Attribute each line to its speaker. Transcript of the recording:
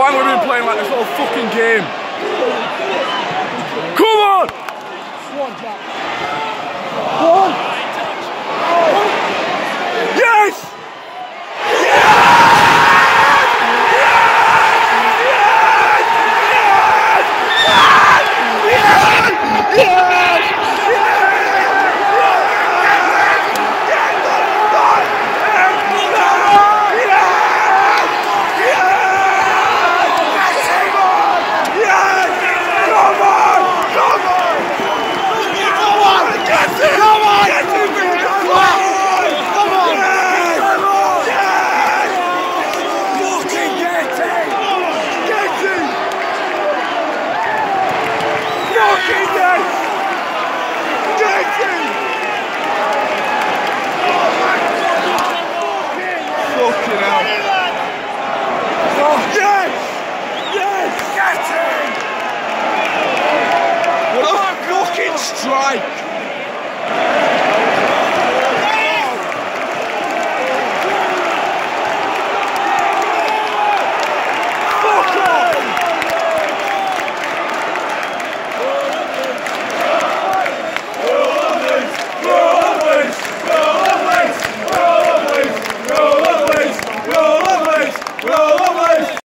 Speaker 1: long have we been playing like this whole fucking game? Come on!
Speaker 2: One, Jack. One.
Speaker 1: Yes! Fucking hell. Oh, yes! Yes! Get him! What a fucking strike!